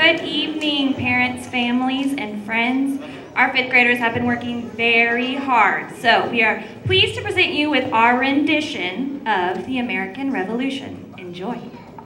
Good evening, parents, families, and friends. Our fifth graders have been working very hard, so we are pleased to present you with our rendition of the American Revolution. Enjoy.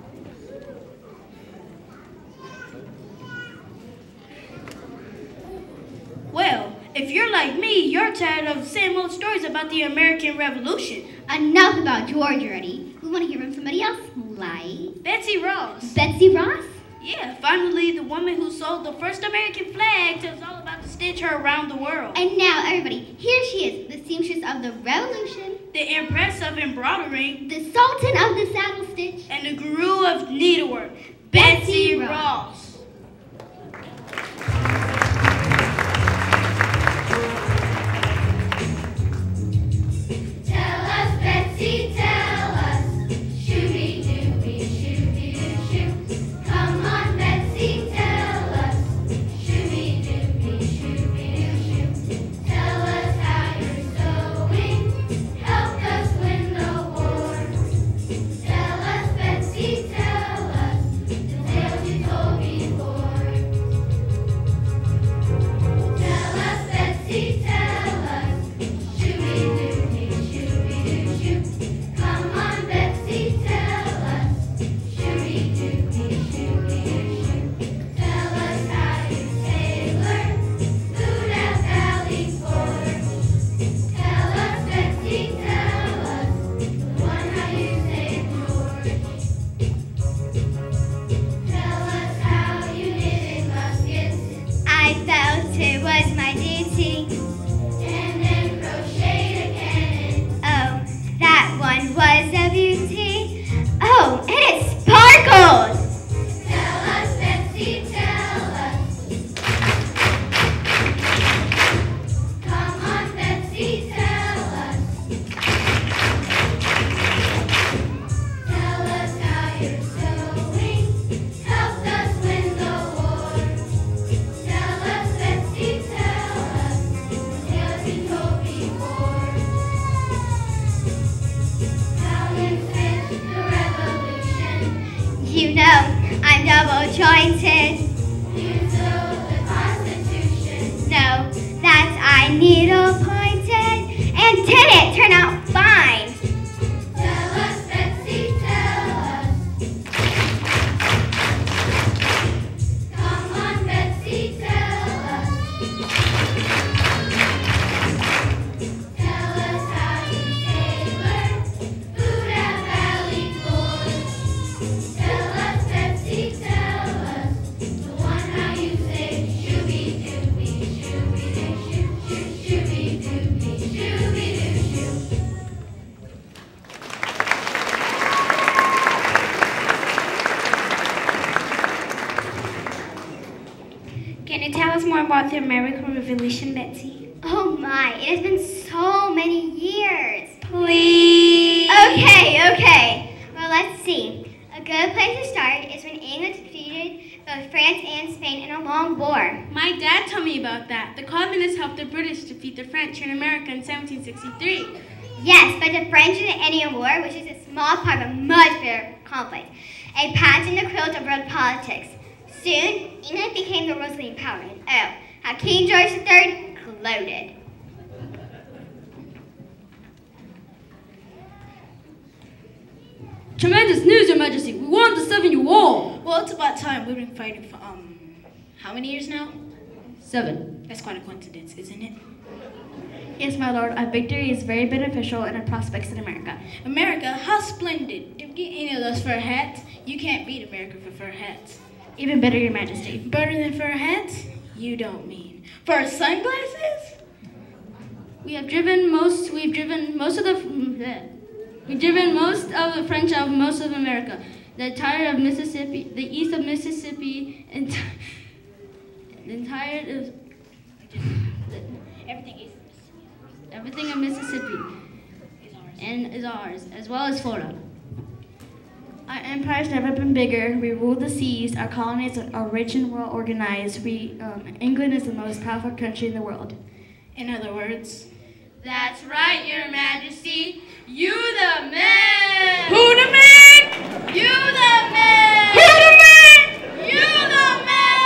Well, if you're like me, you're tired of the same old stories about the American Revolution. Enough about George already. We want to hear from somebody else, like Betsy Ross. Betsy Ross? Yeah, finally the woman who sold the first American flag tells all about the stitch her around the world. And now, everybody, here she is, the seamstress of the Revolution, The Empress of Embroidering, the Sultan of the Saddle Stitch, and the Guru of Needlework, Betsy Ross. You know, I'm double jointed. You know the Constitution. No, that's I needle pointed. And did it turn out fine? Tell us, Betsy, tell us. Come on, Betsy, tell us. Tell us how you tailor food at Valley Forge. Tell us, Betsy, tell us. The one how you say shooby-dooby, shooby-doo, shooby-dooby, shooby-doo-shoo. Can you tell us more about the American Revolution, Betsy? Oh my, it has been so many years. Please. Okay. Well, let's see. A good place to start is when England defeated both France and Spain in a long war. My dad told me about that. The colonists helped the British defeat the French in America in 1763. Yes, but the French and the Indian War, which is a small part of a much bigger conflict, a patch in the quilt of world politics. Soon, England became the world's leading power. And oh, how King George III gloated. Tremendous news, Your Majesty. We won the 7-year war. Well, it's about time. We've been fighting for, how many years now? 7. That's quite a coincidence, isn't it? Yes, my lord, our victory is very beneficial in our prospects in America. America, how splendid. Did we get any of those fur hats? You can't beat America for fur hats. Even better, Your Majesty. Better than fur hats? You don't mean. Fur sunglasses? We've driven most of the French out of most of America. The entire of Mississippi, the east of Mississippi, and the entire of everything in Mississippi is ours, as well as Florida. Our empire's never been bigger. We rule the seas. Our colonies are rich and well organized. England is the most powerful country in the world. In other words, That's right, Your Majesty. You the man. who the man? You the man. Who the man? You the man.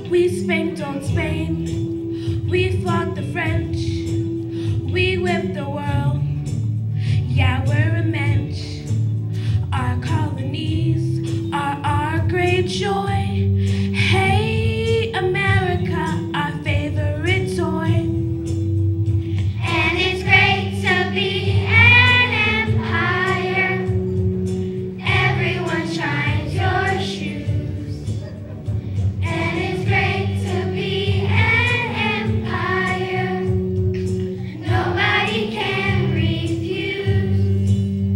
We spanked old Spain, we fought the French, we whipped the world, yeah, we're immense. Our colonies are our great joy. Hey, America, our favorite toy. And it's great to be an empire. Everyone shines your shoes. And it's great to be an empire. Nobody can refuse.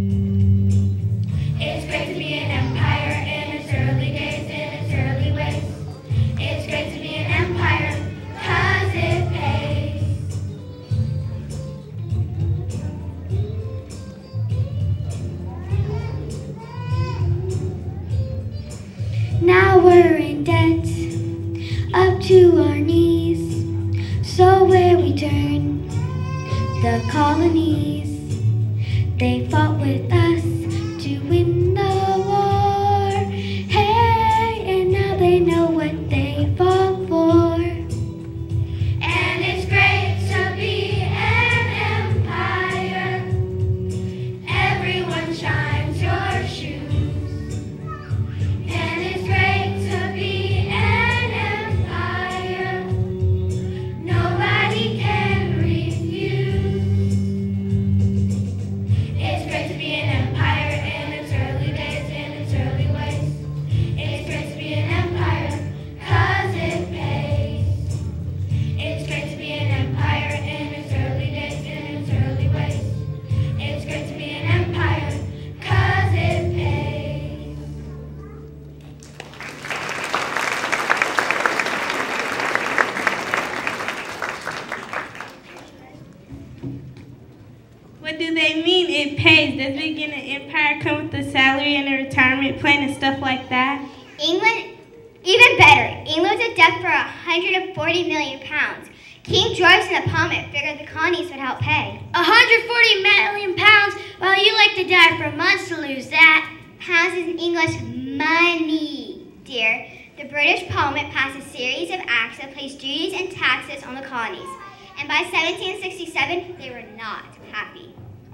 It's great to be an empire in its early days, in its early ways. It's great to be an empire, 'cause it pays. Now we're in debt, up to our knees. So where we turn, the colonies, they fought with us to win the war. Hey, and now they know what they fought for. And it's great to be an empire. Everyone shines your shoes. And it's great to be an empire. Nobody can refuse. It's great to be an empire in its early days, in its early ways. It's great to be an empire, 'cause it pays. It's great to be an empire in its early days, in its early ways. It's great to be an empire, 'cause it pays. What do they mean it pays? Does being an empire come with a salary and a retirement plan and stuff like that? England, even better, England was a debt for 140 million pounds. King George and the Parliament figured the colonies would help pay. 140 million pounds? Well, you like to die for months to lose that. Pounds is English money, dear. The British Parliament passed a series of acts that placed duties and taxes on the colonies. And by 1767, they were not happy.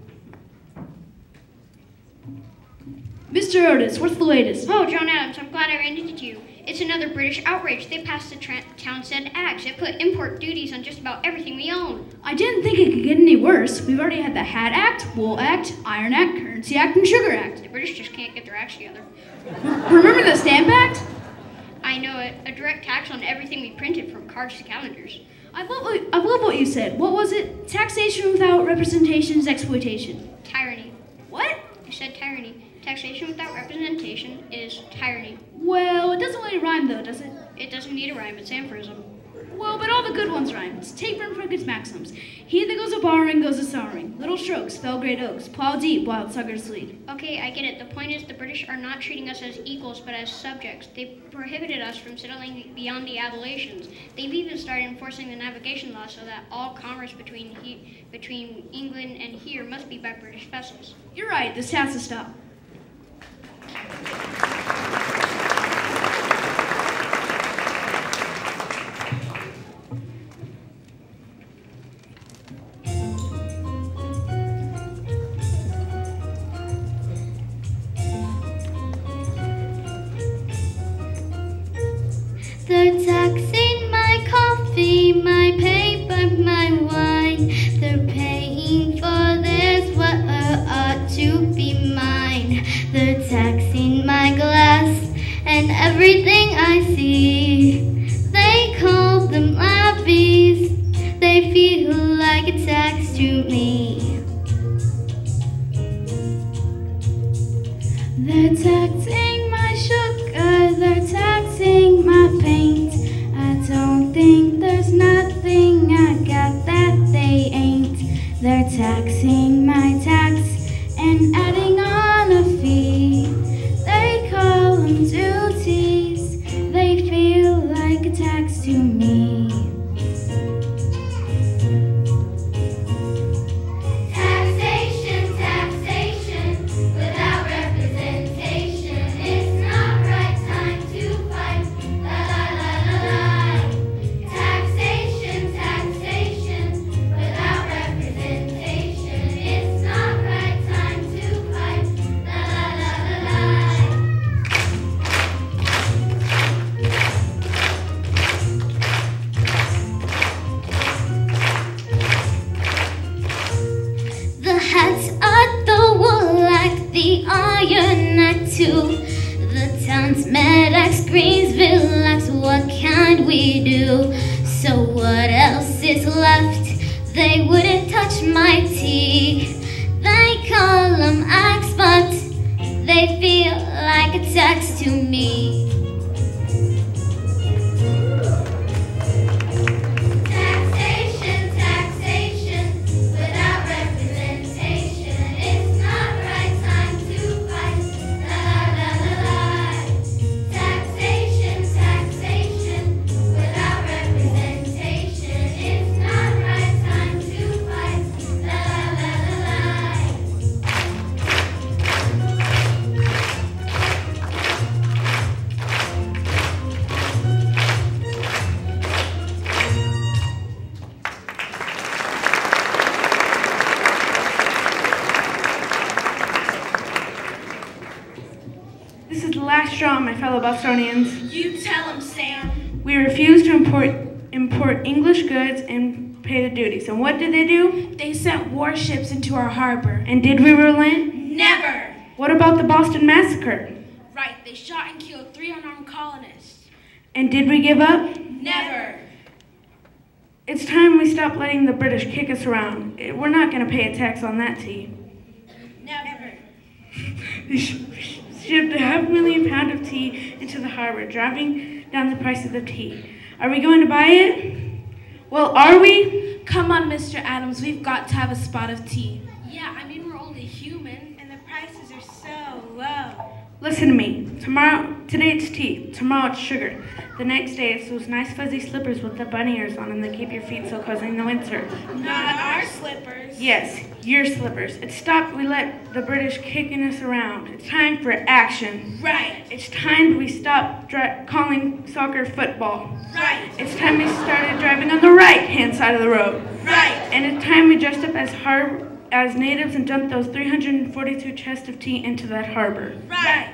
Mr. Otis, what's the latest? Oh, John Adams, I'm glad I ran into you. It's another British outrage. They passed the Townsend Acts. It put import duties on just about everything we own. I didn't think it could get any worse. We've already had the Hat Act, Wool Act, Iron Act, Currency Act, and Sugar Act. The British just can't get their acts together. Remember the Stamp Act? I know it. A direct tax on everything we printed, from cards to calendars. I love what you said. What was it? Taxation without representation is exploitation. Tyranny. What? I said tyranny. Taxation without representation is tyranny. Well, it doesn't really rhyme though, does it? It doesn't need a rhyme, it's aphorism. Well, but all the good ones rhyme. Take from Frickett's maxims. He that goes a borrowing goes a sorrowing. Little strokes fell great oaks. Plow deep, wild suckers lead. Okay, I get it. The point is the British are not treating us as equals, but as subjects. They prohibited us from settling beyond the Appalachians. They've even started enforcing the navigation law so that all commerce between England and here must be by British vessels. You're right, this has to stop. They're taxing my coffee, my paper, my wine. They're paying for this, what ought to be mine. They're taxing my glass and everything I see. They call them levies, they feel like a tax to me. They're taxing my sugar, they're taxing my paint. I don't think there's nothing I got that they ain't. They're taxing my tax and adding on a fee. They call them duties, they feel like once met X Greensville, X, what can we do? So what else is left? They wouldn't touch my tea. They call them X, but they feel like a text to me. Last straw, my fellow Bostonians. You tell them, Sam. We refused to import English goods and pay the duties. And what did they do? They sent warships into our harbor. And did we relent? Never. What about the Boston Massacre? Right, they shot and killed 3 unarmed colonists. And did we give up? Never. It's time we stop letting the British kick us around. We're not going to pay a tax on that tea. Never. Shipped 500,000 pounds of tea into the harbor, driving down the price of the tea. Are we going to buy it? Well, are we? Come on, Mr. Adams, we've got to have a spot of tea. Yeah, I mean, we're only human. And the prices are so low. Listen to me. Today it's tea. Tomorrow it's sugar. The next day it's those nice fuzzy slippers with the bunny ears on them that keep your feet so cozy in the winter. Not our slippers. Yes, your slippers. It's stopped we let the British kicking us around. It's time for action. Right. It's time we stop calling soccer football. Right. It's time we started driving on the right-hand side of the road. Right. And it's time we dressed up as natives and dumped those 342 chests of tea into that harbor. Right.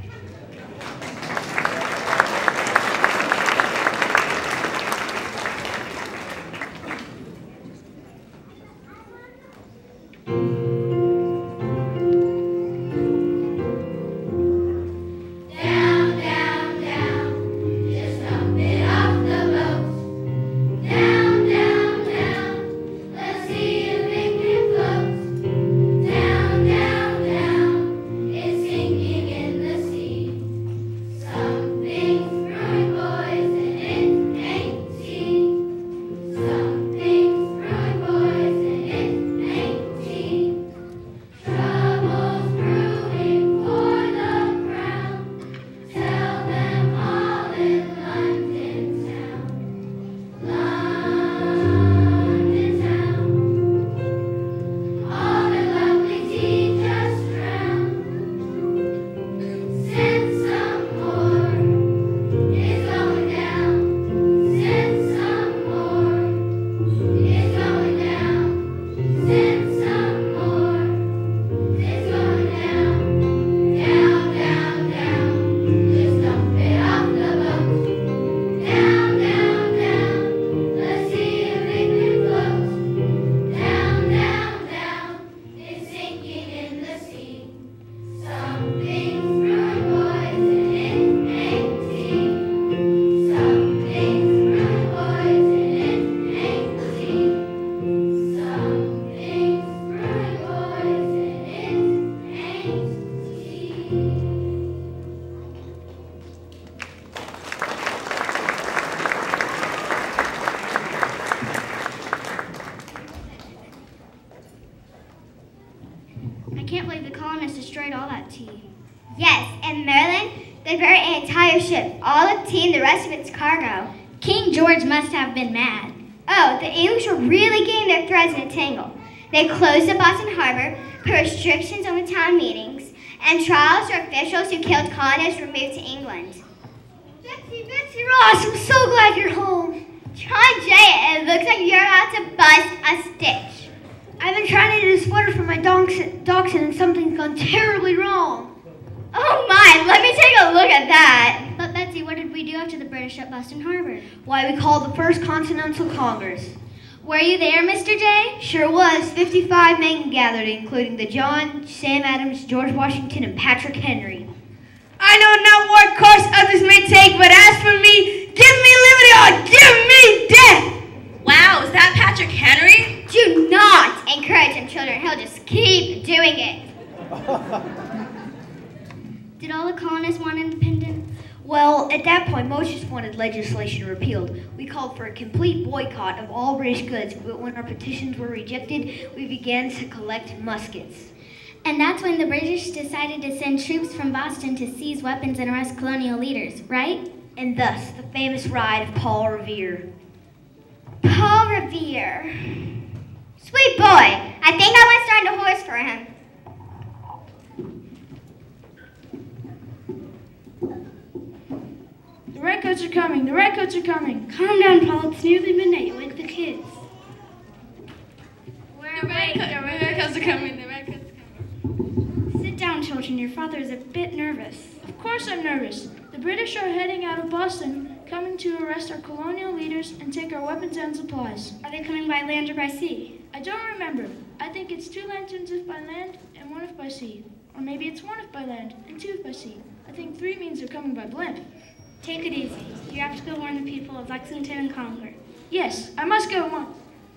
I can't believe the colonists destroyed all that tea. Yes, and Maryland, they buried an entire ship, all the tea and the rest of its cargo. King George must have been mad. Oh, the English were really getting their threads in a tangle. They closed the Boston Harbor, put restrictions on the town meetings, and trials for officials who killed colonists were moved to England. Betsy Ross, I'm so glad you're home. John Jay, it looks like you're about to bust a stitch. I've been trying to do a sweater for my dachshund and something's gone terribly wrong. Oh my, let me take a look at that. But Betsy, what did we do after the British shut Boston Harbor? Why, we called the First Continental Congress. Were you there, Mr. J? Sure was. 55 men gathered, including the John, Sam Adams, George Washington, and Patrick Henry. I know not what course others may take, but as for me, give me liberty or give me death! Wow, is that Patrick Henry? Do not encourage him, children. He'll just keep doing it. Did all the colonists want independence? Well, at that point, most just wanted legislation repealed. We called for a complete boycott of all British goods, but when our petitions were rejected, we began to collect muskets. And that's when the British decided to send troops from Boston to seize weapons and arrest colonial leaders, right? And thus, the famous ride of Paul Revere. Paul Revere. Sweet boy. I think I want to start a horse for him. The redcoats are coming. The redcoats are coming. Calm down, Paul. It's nearly midnight. Wake the kids. The redcoats are coming. The redcoats are coming. Sit down, children. Your father is a bit nervous. Of course I'm nervous. The British are heading out of Boston, coming to arrest our colonial leaders and take our weapons and supplies. Are they coming by land or by sea? I don't remember. I think it's 2 lanterns if by land and 1 if by sea. Or maybe it's 1 if by land and 2 if by sea. I think 3 means they're coming by blimp. Take it easy. You have to go warn the people of Lexington and Concord. Yes, I must go on.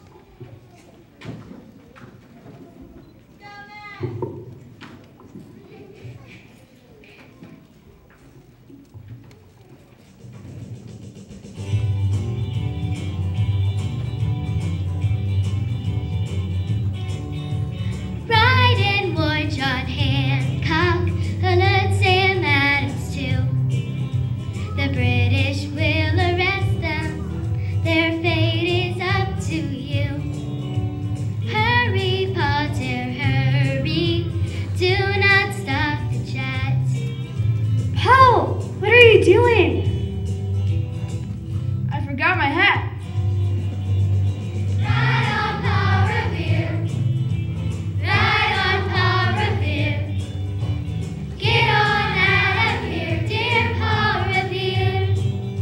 Riding war, John Hancock, alert Sam Adams too. The British will arrest them, their fate is up to you. Hurry, Potter, hurry, do not stop the chat. Paul, what are you doing? I forgot my hat. Ride on, Paul Revere. Ride on, Paul Revere. Get on out of here, dear Paul Revere.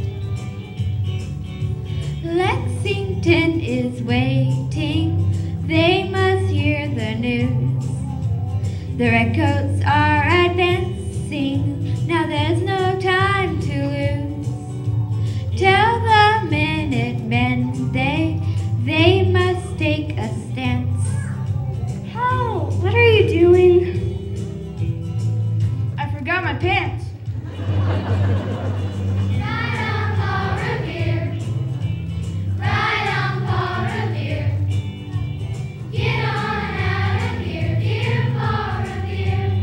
Lexington is waiting. They must hear the news. The redcoats are advancing. Now there's no time to lose. Tell the Minutemen they must take a stance. Paul, what are you doing? I forgot my pants. Ride on, Paul Revere. Ride on, Paul Revere. Get on out of here, dear Paul Revere.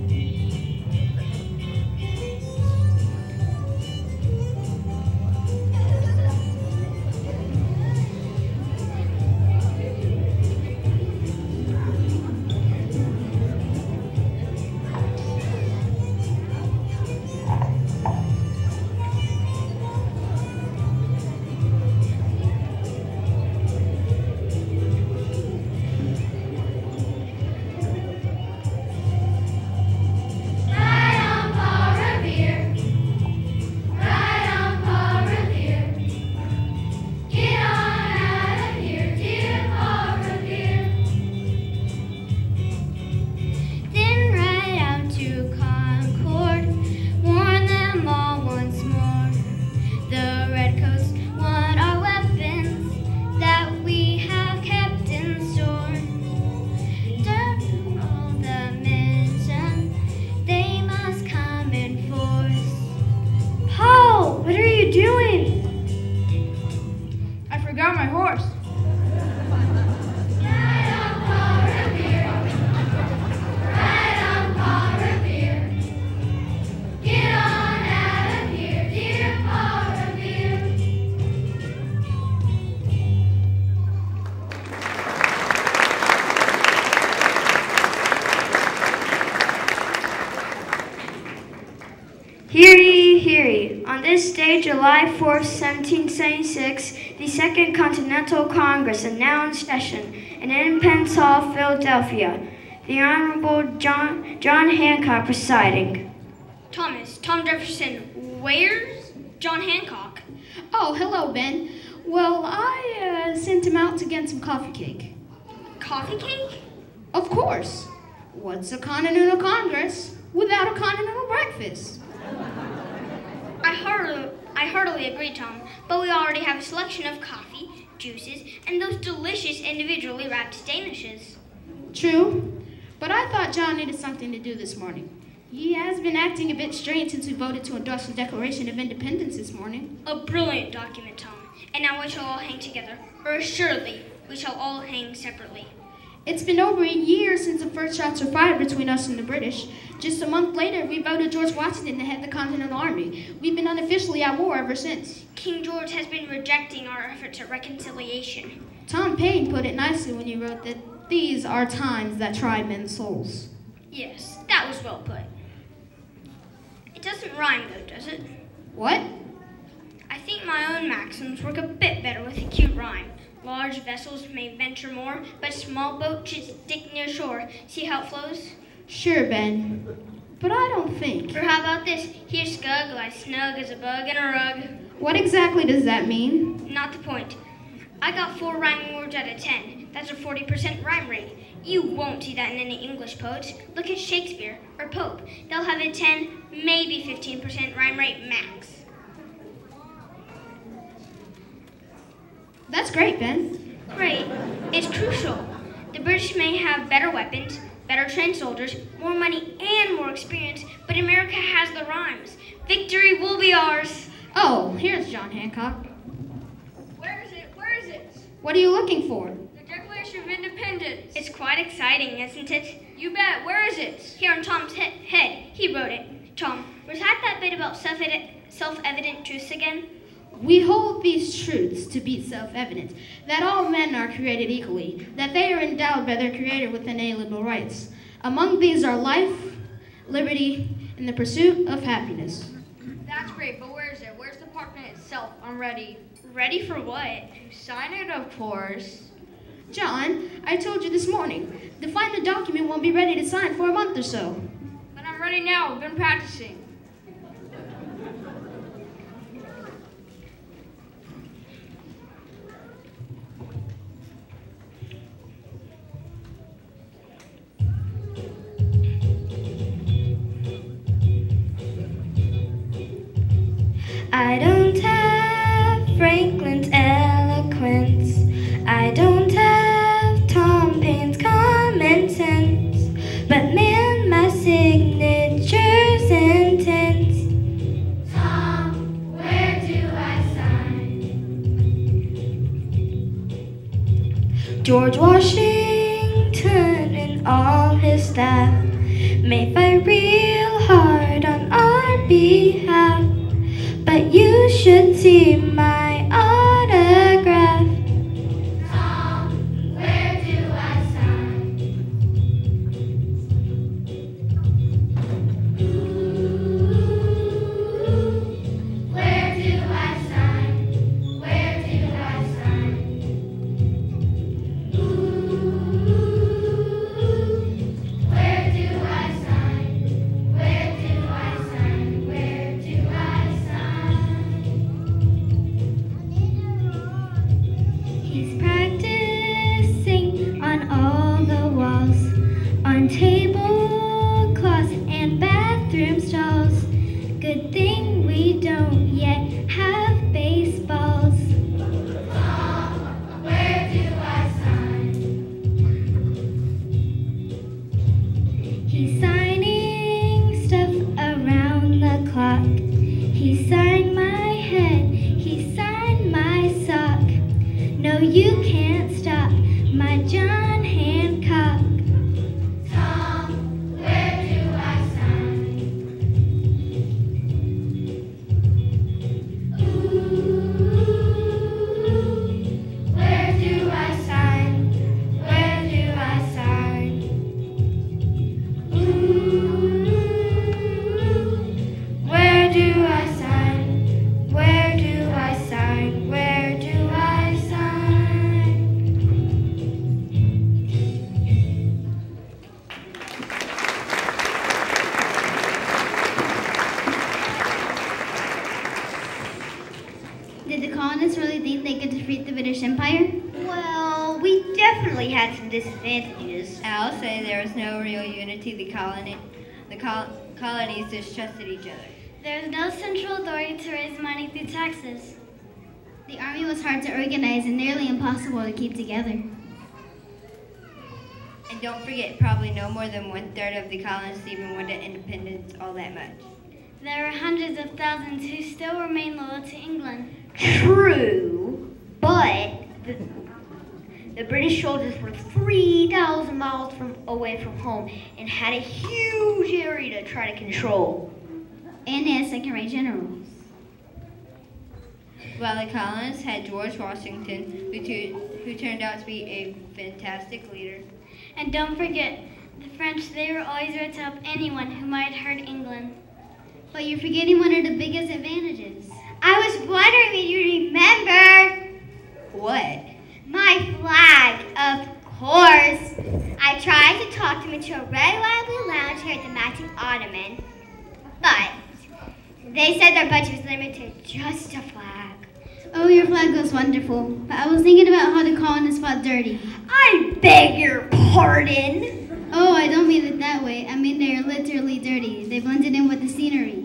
Ride on, Paul Revere. Ride on, Paul Revere. Get on out of here, dear Paul Revere. Then ride out to Concord, warn them all once more. The redcoats want our weapons that we have kept in store. Turn all the men, they must come in force. Paul, what are you doing? I forgot my horse. Ride on, Paul Revere. Ride on, Paul Revere. Get on out of here, dear Paul Revere. Hear ye, hear ye. On this day, July 4th, 1776, the Second Continental Congress, and now in session, in Independence Hall, Philadelphia, the Honorable John Hancock presiding. Tom Jefferson, where's John Hancock? Oh, hello, Ben. Well, I sent him out to get some coffee cake. Coffee cake? Of course. What's a Continental Congress without a Continental breakfast? I heartily agree, Tom, but we already have a selection of coffee, juices, and those delicious individually wrapped Danishes. True, but I thought John needed something to do this morning. He has been acting a bit strange since we voted to endorse the Declaration of Independence this morning. A brilliant document, Tom, and now we shall all hang together, or assuredly, we shall all hang separately. It's been over a year since the first shots were fired between us and the British. Just a month later, we voted George Washington to head the Continental Army. We've been unofficially at war ever since. King George has been rejecting our efforts at reconciliation. Tom Paine put it nicely when he wrote that these are times that try men's souls. Yes, that was well put. It doesn't rhyme though, does it? What? I think my own maxims work a bit better with a cute rhyme. Large vessels may venture more, but small boat should stick near shore. See how it flows? Sure, Ben. But I don't think. Or how about this? Here Scug lies snug as a bug in a rug. What exactly does that mean? Not the point. I got 4 rhyming words out of 10. That's a 40% rhyme rate. You won't see that in any English poets. Look at Shakespeare or Pope. They'll have a 10, maybe 15% rhyme rate max. That's great, Ben. Great. It's crucial. The British may have better weapons, better trained soldiers, more money, and more experience, but America has the rhymes. Victory will be ours. Oh, here's John Hancock. Where is it? Where is it? What are you looking for? The Declaration of Independence. It's quite exciting, isn't it? You bet. Where is it? Here on Tom's head. He wrote it. Tom, recite that bit about self-evident truths again. We hold these truths to be self-evident, that all men are created equally, that they are endowed by their Creator with inalienable rights. Among these are life, liberty, and the pursuit of happiness. That's great, but where is it? Where's the document itself? I'm ready. Ready for what? To sign it, of course. John, I told you this morning, the final document won't be ready to sign for a month or so. But I'm ready now. I've been practicing. I don't have Franklin's eloquence. I don't have Tom Paine's common sense. But man, my signature's intense. Tom, where do I sign? George Washington and all his staff may fight real hard on our behalf. But you should see my autograph. Tom, where do I sign? Where do I sign? Where do I sign? Where do I sign? Where do I sign? Where do I He's practicing on all the walls, on tablecloths and bathroom stalls. Good thing we don't yet have baseballs. Tom, where do I sign? He's signing stuff around the clock. He signed my head, he signed my sock. No, you can't stop my John Hancock. Tom, where do I sign? Where do I sign? Where do I sign? Where do I sign? Where do I sign? Where do I sign? Did the colonists really think they could defeat the British Empire? Well, we definitely had some disadvantages. I'll say there was no real unity. The colonies distrusted each other. There was no central authority to raise money money through taxes. The army was hard to organize and nearly impossible to keep together. And don't forget, probably no more than 1/3 of the colonists even wanted independence all that much. There are hundreds of thousands who still remain loyal to England. True, but the British soldiers were 3,000 miles away from home and had a huge area to try to control. And they had second-rate generals. While the colonists had George Washington, who turned out to be a fantastic leader. And don't forget, the French, they were always ready to help anyone who might hurt England. But you're forgetting one of the biggest advantages. I was wondering if you remember. What? My flag, of course. I tried to talk them into a red, white, blue lounge here at the matching ottoman, but they said their budget was limited to just a flag. Oh, your flag was wonderful, but I was thinking about how the colonists fought dirty. I beg your pardon. Oh, I don't mean it that way. I mean they're literally dirty. They blended in with the scenery.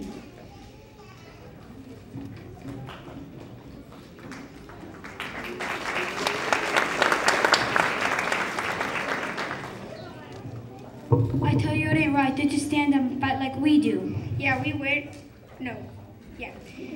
I tell you, it ain't right. They just stand up and fight like we do. Yeah, we wear. No. Yeah.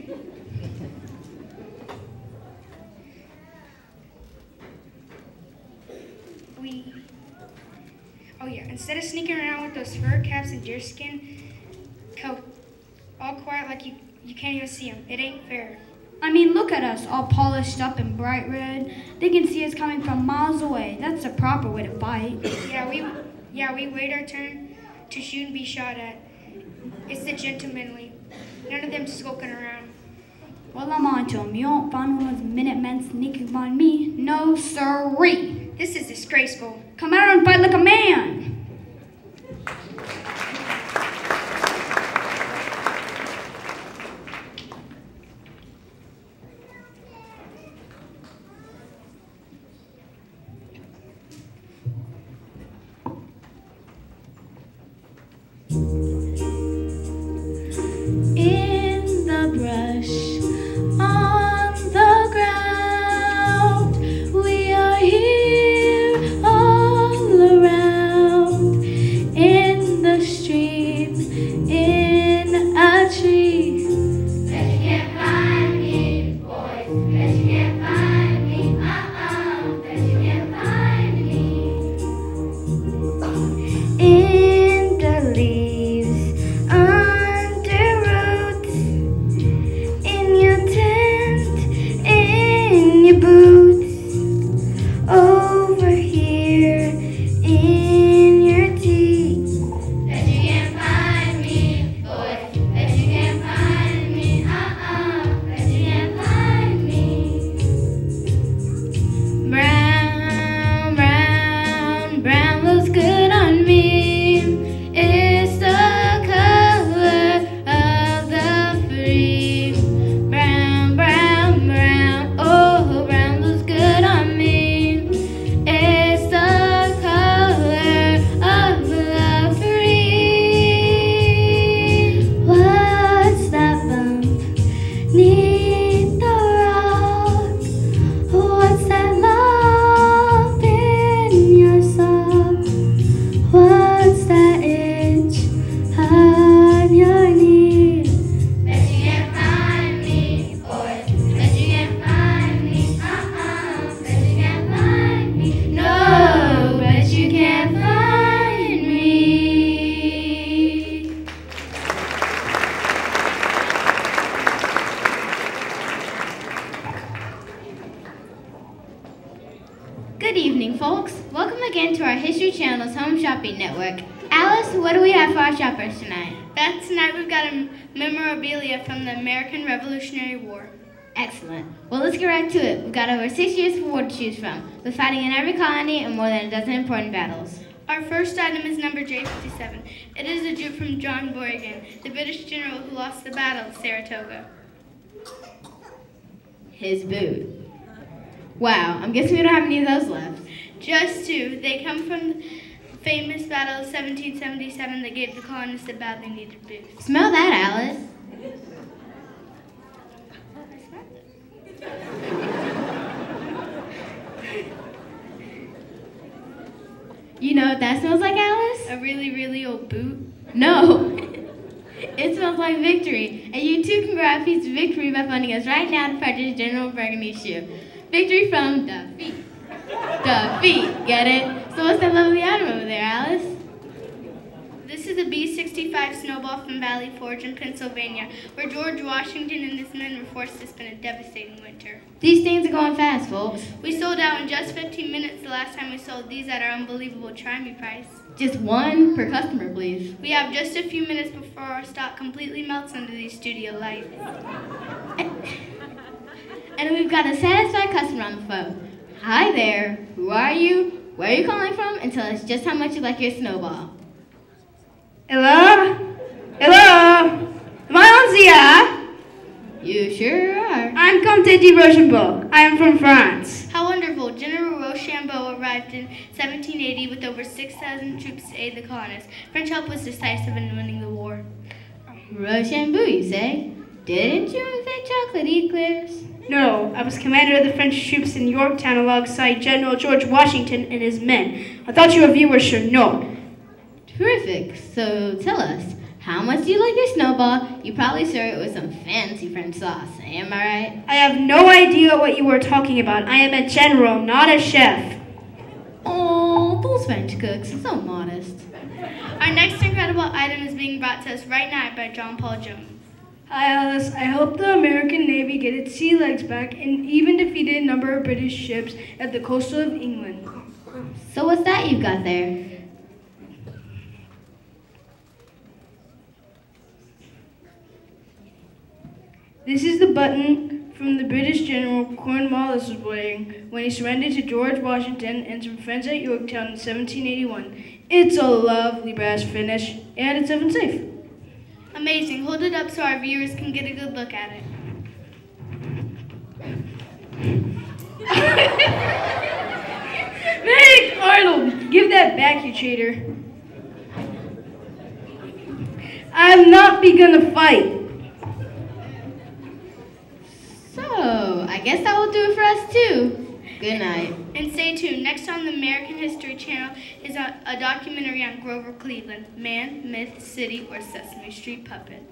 Oh yeah, instead of sneaking around with those fur caps and deerskin coat, all quiet like you can't even see them. It ain't fair. I mean, look at us, all polished up in bright red. They can see us coming from miles away. That's the proper way to fight. Yeah, we wait our turn to shoot and be shot at. It's the gentlemanly. None of them skulking around. Well, I'm on to 'em. You won't find one of those Minutemen sneaking up on me. No, sirree. This is disgraceful. Come out and fight like a man. In the brush, on the ground, we are here all around. In the stream, in a tree. Bet you can't find me, boys. Bet you can't find me. Bet you can't find me. In the leaves, under roots, in your tent, in your boots, over here, in your tea. Bet you can't find me, boys. Bet you can't find me. Bet you can't find me. Brown, brown, brown looks good on me. It's the color of the free. Brown, brown, brown, oh, brown looks good on me. It's the color of the free. What's that bump neath the rock? What's that lump in your sock? What's that itch on your knee? Bet you can't find me, boys. Bet you can't find me. Bet you can't find me. No, but you can't find me. Good evening, folks. Welcome again to our History Channel's Home Shopping Network. Alice, what do we have for our shoppers tonight? Beth, tonight we've got a memorabilia from the American Revolutionary War. Excellent. Well, let's get right to it. We've got over 6 years of war to choose from, with fighting in every colony and more than a dozen important battles. Our first item is number J57. It is a jute from John Boygan, the British general who lost the battle of Saratoga. His boot. Wow, I'm guessing we don't have any of those left. Just two. They come from the famous battle of 1777 that gave the colonists a badly needed boost. Smell that, Alice. You know what that smells like, Alice? A really, really old boot? No. It smells like victory. And you too can grab a piece of victory by funding us right now to purchase General Burgundy shoe. Victory from defeat. Defeat, get it? So what's that lovely item over there, Alice? This is a B-65 snowball from Valley Forge in Pennsylvania, where George Washington and his men were forced to spend a devastating winter. These things are going fast, folks. We sold out in just 15 minutes the last time we sold these at our unbelievable try-me price. Just one per customer, please. We have just a few minutes before our stock completely melts under these studio lights. And we've got a satisfied customer on the phone. Hi there. Who are you? Where are you calling from? And tell us just how much you like your snowball. Hello? Hello? Am I on the air? You sure are. I'm Comte de Rochambeau. I am from France. How wonderful. General Rochambeau arrived in 1780 with over 6,000 troops to aid the colonists. French help was decisive in winning the war. Rochambeau, you say? Didn't you invent chocolate eclairs? No, I was commander of the French troops in Yorktown alongside General George Washington and his men. I thought your viewers should know. Terrific. So tell us, how much do you like your snowball? You probably serve it with some fancy French sauce. Am I right? I have no idea what you were talking about. I am a general, not a chef. Oh, those French cooks, so modest. Our next incredible item is being brought to us right now by John Paul Jones. Hi, Alice. I hope the American Navy get its sea legs back and even defeated a number of British ships at the coast of England. So what's that you've got there? This is the button from the British General Cornwallis was wearing when he surrendered to George Washington and some friends at Yorktown in 1781. It's a lovely brass finish, and it's even safe. Amazing. Hold it up so our viewers can get a good look at it. Meg Arnold, give that back, you traitor. I have not begun a fight. So, I guess that will do it for us too. Good night. And stay tuned. Next on the American History Channel is a documentary on Grover Cleveland, Man, Myth, City, or Sesame Street Puppet.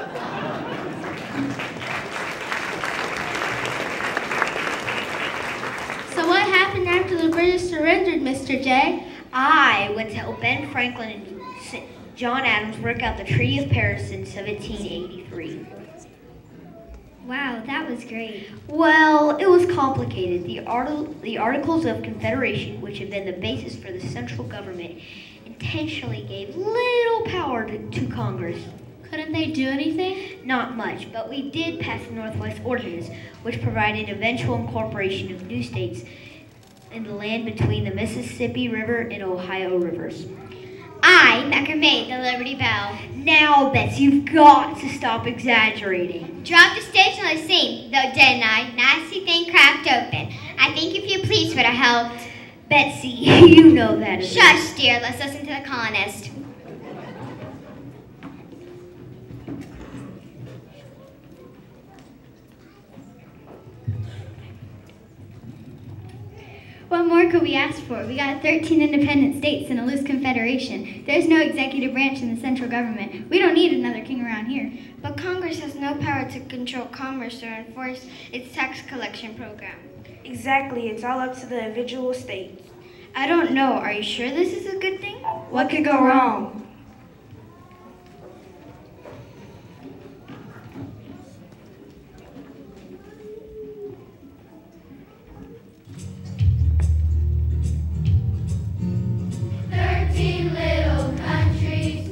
So what happened after the British surrendered, Mr. J? I went to help Ben Franklin and John Adams work out the Treaty of Paris in 1783. Wow, that was great. Well, it was complicated. The Articles of Confederation, which had been the basis for the central government, intentionally gave little power to Congress. Couldn't they do anything? Not much, but we did pass the Northwest Ordinance, which provided eventual incorporation of new states in the land between the Mississippi River and Ohio rivers. I made the Liberty Bell. Now, Betsy, you've got to stop exaggerating. Drop the stage and let's sing, though didn't I? Nasty thing cracked open. I think if you please would have helped. Betsy, you know that is. Shush, dear. Let's listen to the colonist. What more could we ask for? We got 13 independent states and a loose confederation. There's no executive branch in the central government. We don't need another king around here. But Congress has no power to control commerce or enforce its tax collection program. Exactly. It's all up to the individual states. I don't know. Are you sure this is a good thing? What could go wrong? Little countries,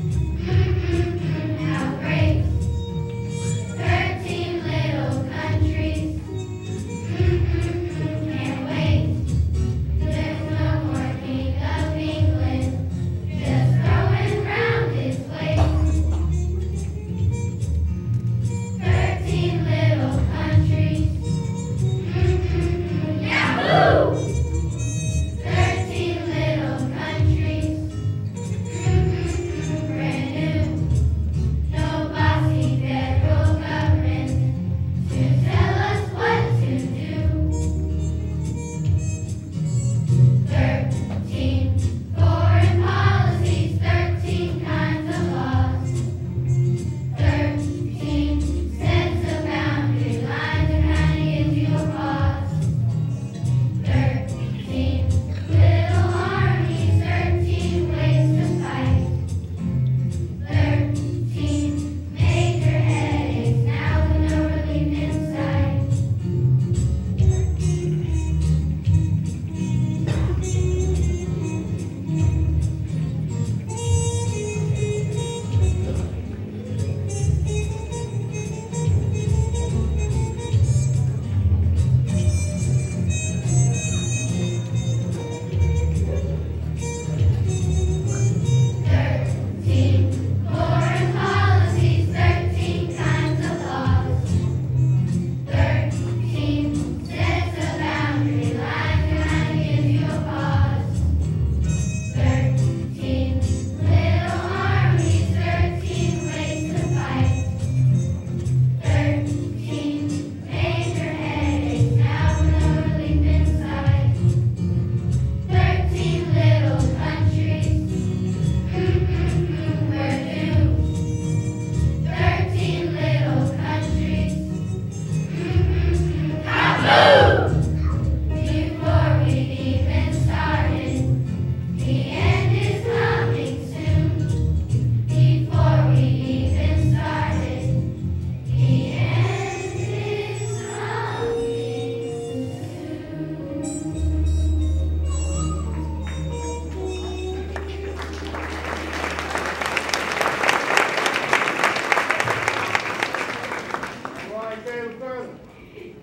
how great. 13 little countries, can't wait. There's no more King of England, just throw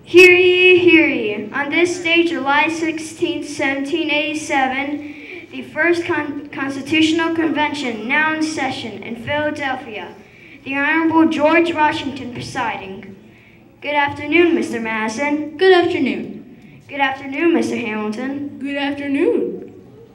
Hear ye, hear ye. On this day, July 16, 1787, the first Constitutional Convention now in session in Philadelphia. The Honorable George Washington presiding. Good afternoon, Mr. Madison. Good afternoon. Good afternoon, Mr. Hamilton. Good afternoon.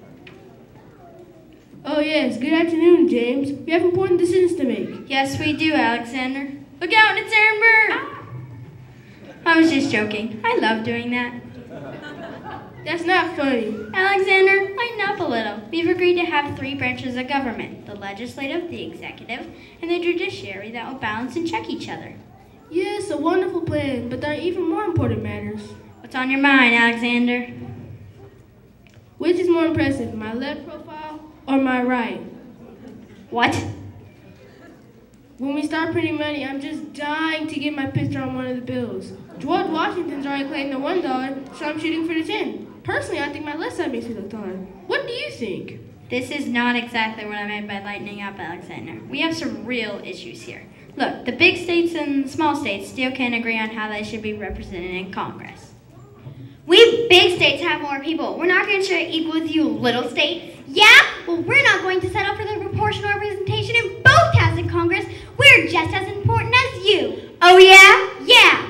Oh yes, good afternoon, James. We have important decisions to make. Yes, we do, Alexander. Look out, it's Aaron Burr! I was just joking. I love doing that. That's not funny. Alexander, lighten up a little. We've agreed to have 3 branches of government: the legislative, the executive, and the judiciary that will balance and check each other. Yes, a wonderful plan, but there are even more important matters. What's on your mind, Alexander? Which is more impressive, my left profile or my right? What? When we start printing money, I'm just dying to get my picture on one of the bills. George Washington's already claimed the $1, so I'm shooting for the 10. Personally, I think my left side makes me look taller. What do you think? This is not exactly what I meant by lightening up, Alexander. We have some real issues here. Look, the big states and small states still can't agree on how they should be represented in Congress. We big states have more people. We're not going to share it equal with you little states. Yeah? Well, we're not going to settle for the proportional representation in both houses in Congress. We're just as important as you. Oh yeah? Yeah.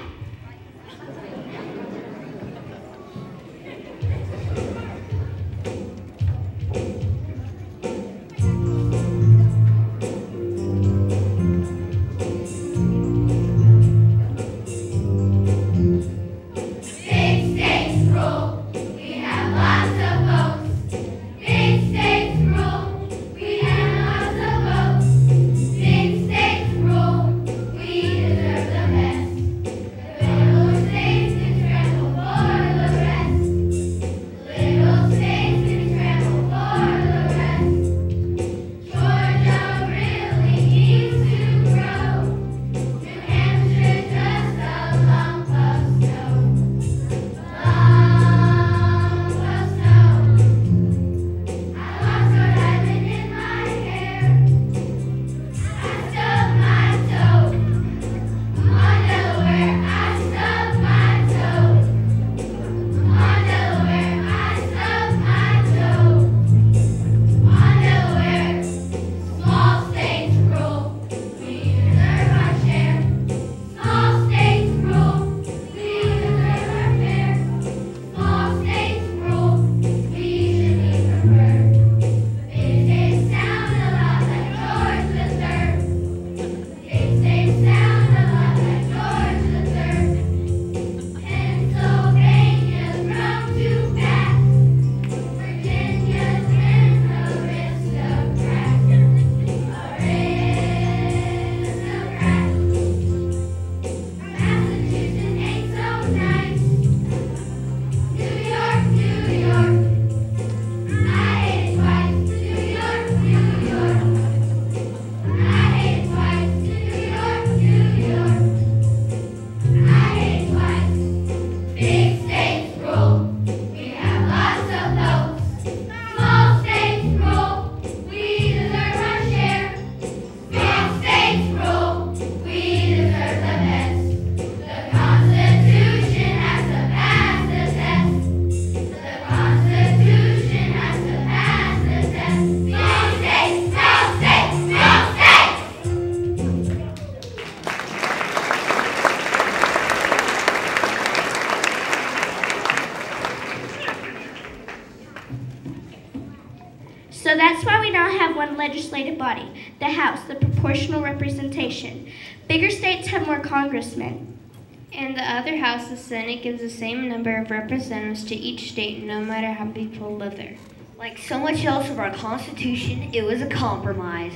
So that's why we now have one legislative body, the House, the proportional representation. Bigger states have more congressmen. And the other house, the Senate, gives the same number of representatives to each state, no matter how many people live there. Like so much else of our Constitution, it was a compromise.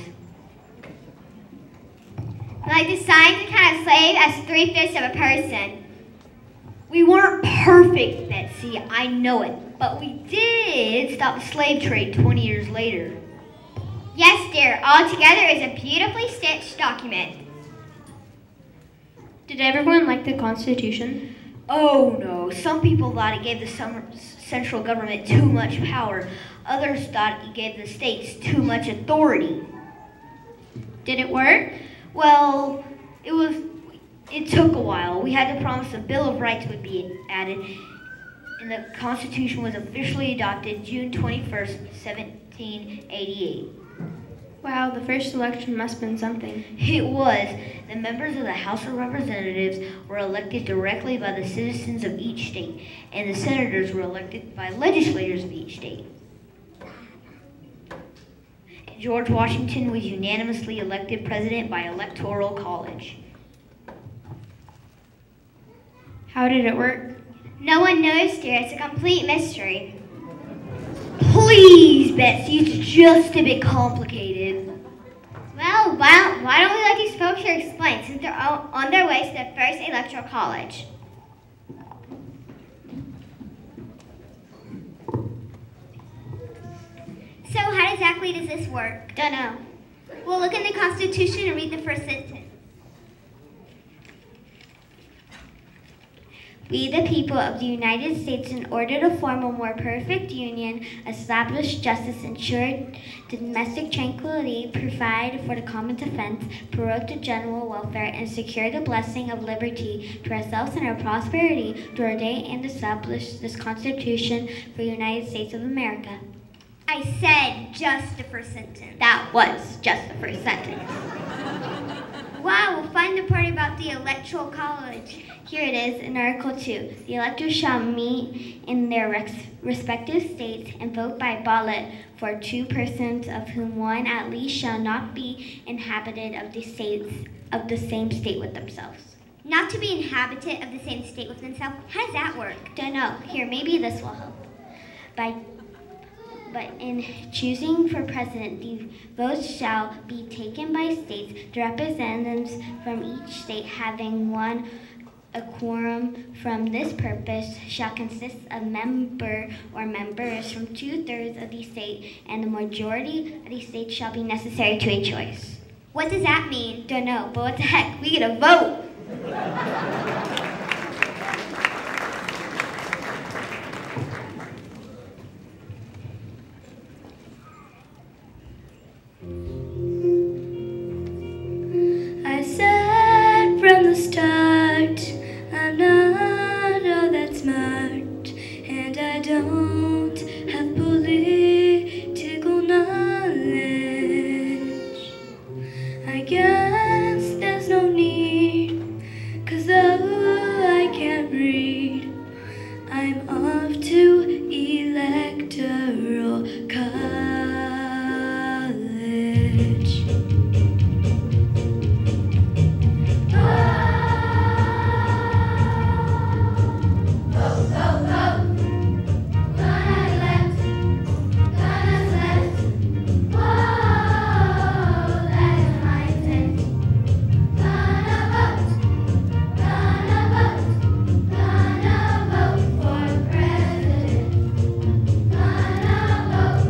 Like deciding to count a slave as 3/5 of a person. We weren't perfect, Betsy, I know it. But we did stop the slave trade 20 years later. Yes, dear. Altogether, it's a beautifully stitched document. Did everyone like the Constitution? Oh no, some people thought it gave the central government too much power. Others thought it gave the states too much authority. Did it work? Well, It took a while. We had to promise a Bill of Rights would be added, and the Constitution was officially adopted June 21st, 1788. Wow, the first election must have been something. It was. The members of the House of Representatives were elected directly by the citizens of each state, and the senators were elected by legislators of each state. George Washington was unanimously elected president by Electoral College. How did it work? No one knows, dear. It's a complete mystery. Please, Betsy, it's just a bit complicated. Well, why don't we let these folks here explain, since they're on their way to their first electoral college? So how exactly does this work? Dunno. Well, look in the Constitution and read the first sentence. We, the people of the United States, in order to form a more perfect union, establish justice, ensure domestic tranquility, provide for the common defense, promote the general welfare, and secure the blessing of liberty to ourselves and our prosperity, to ordain and establish this Constitution for the United States of America. I said just the first sentence. That was just the first sentence. Wow, we'll find the part about the electoral college. Here it is in Article 2. The electors shall meet in their respective states and vote by ballot for 2 persons, of whom one at least shall not be inhabited of the same state with themselves. Not to be inhabitant of the same state with themselves? How does that work? Don't know. Here, maybe this will help. But in choosing for president, the votes shall be taken by states. The representatives from each state having won a quorum from this purpose shall consist of member or members from 2/3 of the state, and the majority of the states shall be necessary to a choice. What does that mean? Don't know, but what the heck, we get a vote! I said from the start, I'm not all that smart, and I don't have political knowledge. I guess there's no need, 'cause though I can't read, I'm off to electoral college. Gonna vote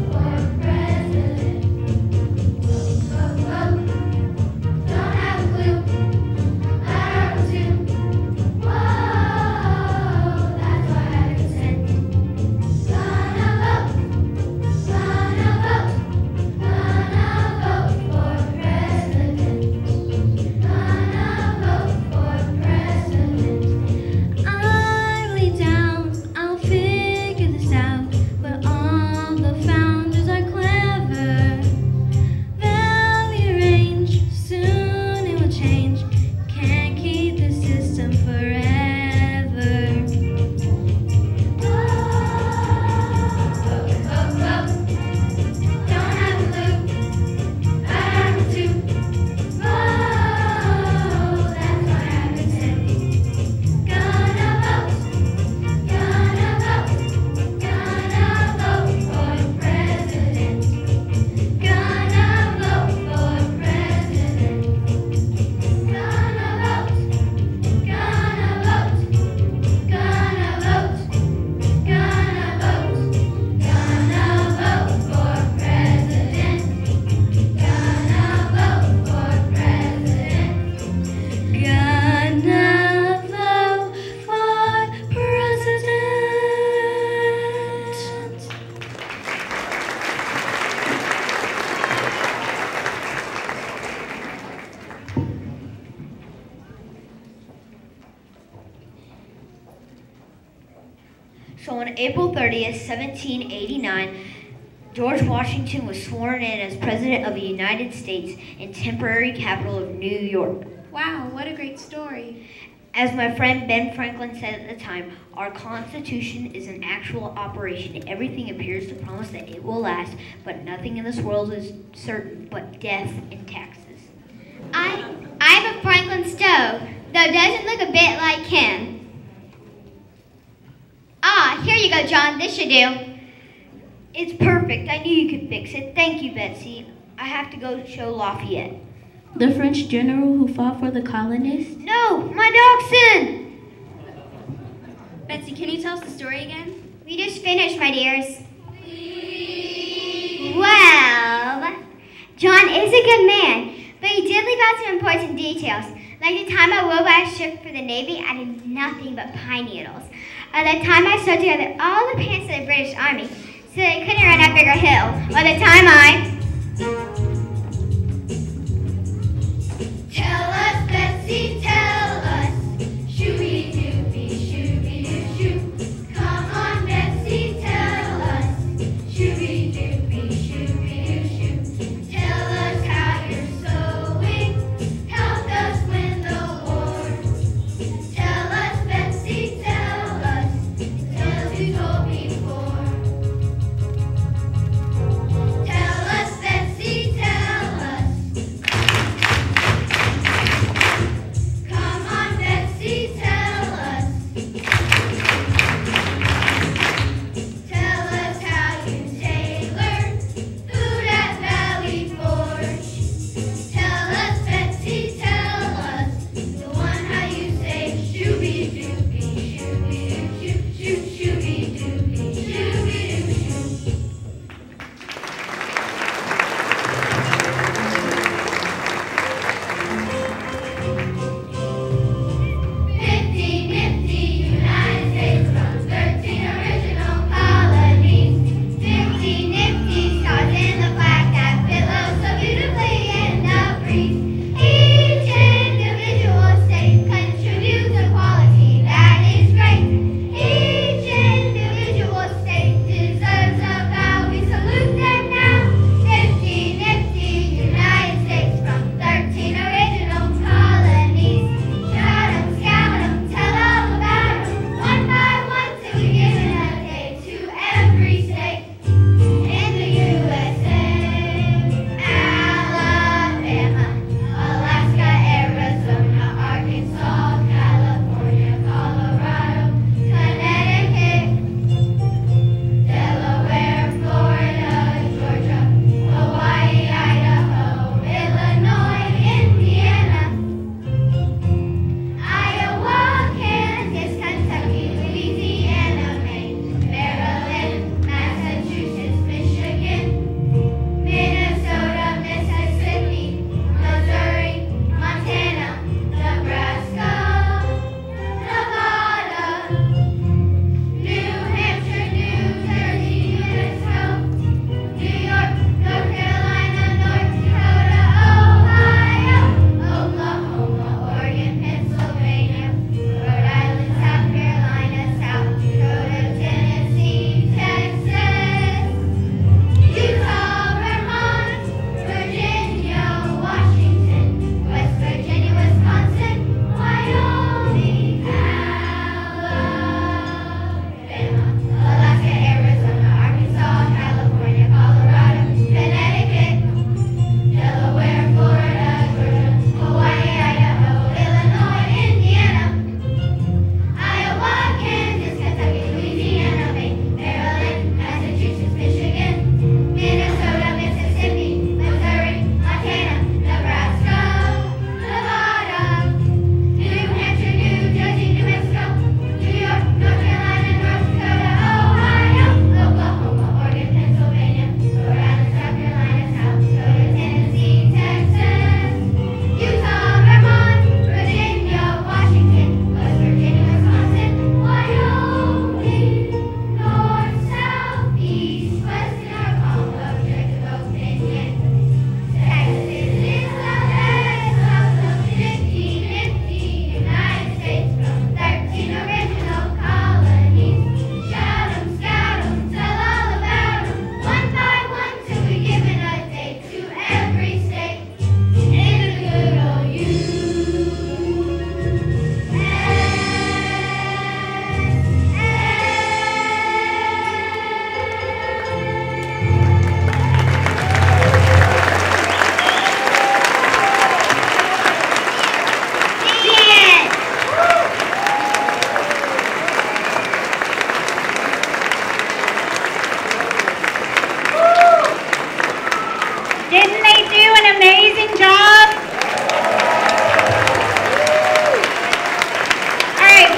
So on April 30th, 1789, George Washington was sworn in as President of the United States in temporary capital of New York. Wow, what a great story. As my friend Ben Franklin said at the time, our Constitution is an actual operation. Everything appears to promise that it will last, but nothing in this world is certain but death and taxes. I have a Franklin stove, though it doesn't look a bit like him. Ah, here you go, John. This should do. It's perfect. I knew you could fix it. Thank you, Betsy. I have to go show Lafayette. The French general who fought for the colonists? No, my dachshund! Betsy, can you tell us the story again? We just finished, my dears. Well, John is a good man, but he did leave out some important details. Like the time I wove out a ship for the Navy, I did nothing but pine needles. Or the time I sewed together all the pants of the British Army so they couldn't run up bigger hill. Or the time I... Tell us, Betsy, tell us. Shooby-dooby, shooby-doo-shoo. Come on, Betsy, tell us. Shooby-dooby, shooby-doo-shoo. Tell us how your sewing helped us win the war. Tell us, Betsy, tell us. The tales you told before. Tell us, Betsy,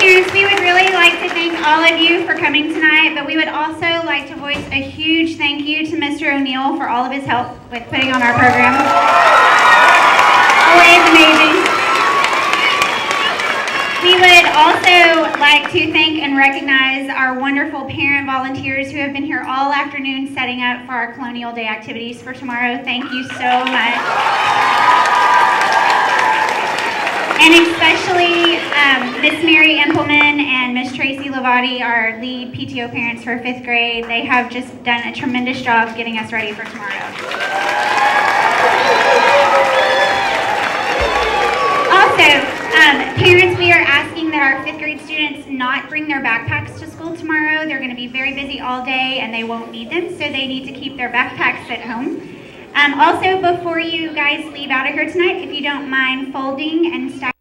Parents, we would really like to thank all of you for coming tonight, but we would also like to voice a huge thank you to Mr. O'Neill for all of his help with putting on our program. Always amazing. We would also like to thank and recognize our wonderful parent volunteers who have been here all afternoon setting up for our Colonial Day activities for tomorrow. Thank you so much. And especially Miss Mary Impleman and Miss Tracy Lavati, our lead PTO parents for 5th grade. They have just done a tremendous job getting us ready for tomorrow. Also, parents, we are asking that our 5th grade students not bring their backpacks to school tomorrow. They're going to be very busy all day and they won't need them, so they need to keep their backpacks at home. Also, before you guys leave out of here tonight, if you don't mind folding and stacking